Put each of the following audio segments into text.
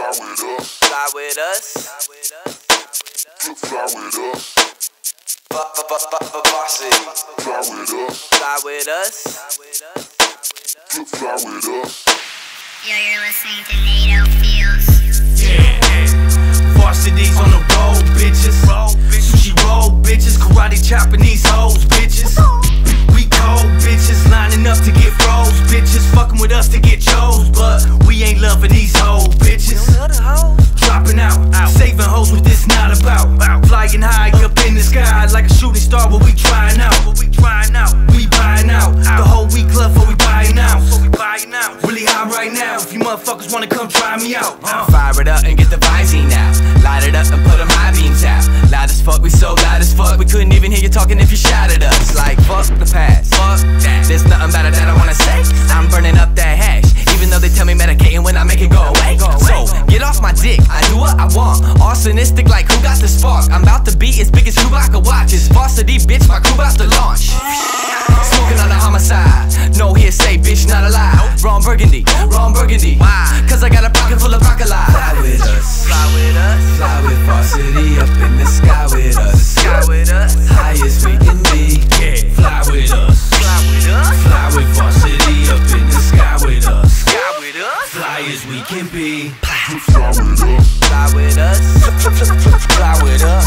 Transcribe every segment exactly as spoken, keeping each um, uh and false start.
Fly with us. Fly with us. Varsity. Fly with us. Fly with us. Yo, you're listening to NATO Feels. Yeah. Varsity's on the road, bitches. Sushi roll, bitches. Karate chopping these hoes, bitches. We cold, bitches. Lining up to get froze, bitches. Fucking with us to get chose, but we ain't loving these hoes, bitches. Dropping out, saving hoes what this not about. Flying high up in the sky like a shooting star. What we trying out? What we trying out? We buying out the whole week club for we buying out. Really high right now. If you motherfuckers wanna come try me out, uh. Fire it up and get the Visine out. Light it up and put them high beams out. Loud as fuck, we so loud as fuck. We couldn't even hear you talking if you shouted us. Like fuck the past, fuck that. There's nothing better that I wanna say. I'm burning up that hash, even though they tell me medicating when I make it go away. So get off my dick, I do what I want. Arsonistic like who got the spark. I'm about to be as big as Chewbacca watches. Varsity bitch, my crew about to launch. Smoking on a homicide, no hearsay, bitch, not alive. Ron Burgundy, Ron Burgundy. Why? Cause I got a pocket full of broccoli. Fly with us, fly with us, fly with Varsity up in the sky with us. Sky with us, high as we can be. Yeah, fly with us, Fly with us, fly with Varsity up in the sky with us. sky with us, Fly as we can be. fly with us, fly with us, fly with us.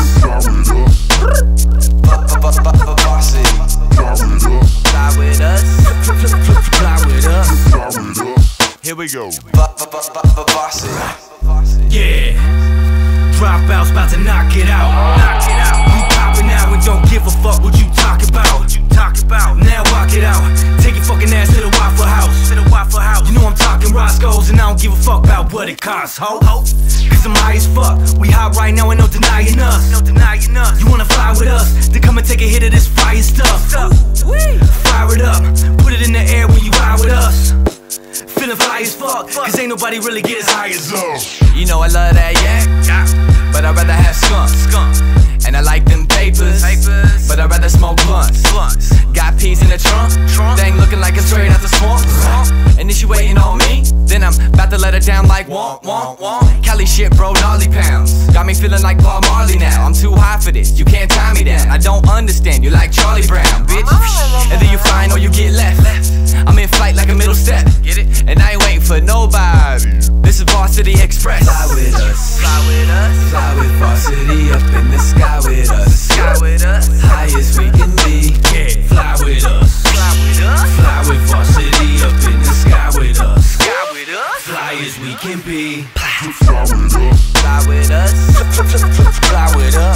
Varsity, fly with us, fly with us. Here we go. Varsity. Yeah, dropouts about to knock it out. Knock it out. We popping out and don't give a fuck what you talk about. What you talk about? Now walk it out. Take your fucking ass to the Waffle House. To the Waffle House. You know I'm talking Roscoe's and I don't give a fuck about what it costs, ho. Cause I'm high as fuck. We hot right now and no denying us. No denying us. You wanna fly with us? Then come and take a hit of this fire stuff. Fire it up. Put it in the air when you ride with us. Feeling fly as fuck, cause ain't nobody really get as high as us. You know I love that yak, but I'd rather have skunk, skunk. And I like them papers, papers. But I'd rather smoke blunts, blunts. Got peas in the trunk, trunk. Thing looking like it's straight out the swamp. And if she waiting on me, then I'm about to let her down like womp, womp, womp. Cali shit, bro, gnarly pounds. Got me feeling like Bob Marley now. I'm too high for this, you can't tie me down. I don't understand, you like Charlie Brown, bitch. Either you flying or you get left. I'm in flight like a middle step, get it? And I ain't waiting for nobody. This is Varsity Express. Fly with us, fly with us, fly with Varsity up in the sky with us. Sky with us, high as we can be. Yeah, fly with us, Fly with us, fly with Varsity up in the sky with us. sky with us, Fly as we can be. fly with us, fly with us, fly with us.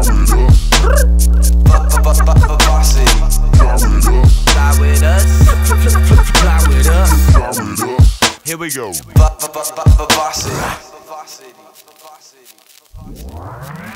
Varsity, fly with us, fly with us. Here we go. Varsity.